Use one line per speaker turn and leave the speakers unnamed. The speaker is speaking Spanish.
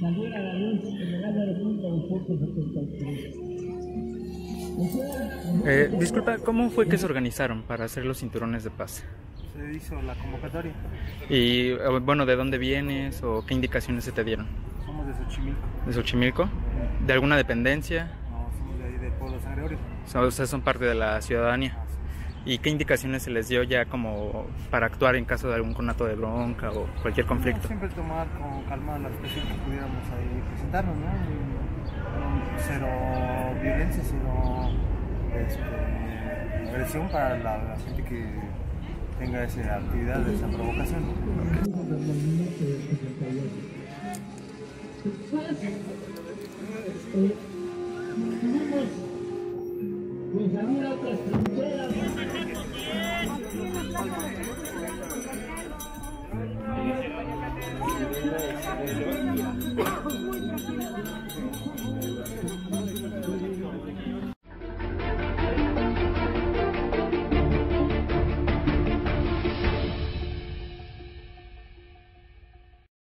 saliera a la luz en el área de punta del puerto 73.
Disculpa, ¿cómo fue que se organizaron para hacer los cinturones de paz?
Se hizo la convocatoria.
Y bueno, ¿de dónde vienes o qué indicaciones se te dieron?
Somos de Xochimilco.
¿De Xochimilco? ¿De alguna dependencia?
No, somos de ahí de Pueblo Sangre Orio.
O sea, son parte de la ciudadanía. ¿Y qué indicaciones se les dio ya como para actuar en caso de algún conato de bronca o cualquier conflicto?
No, siempre tomar con calma la situación que pudiéramos ahí presentarnos, ¿no? Cero violencia, cero agresión para la gente que tenga esa actividad, esa provocación.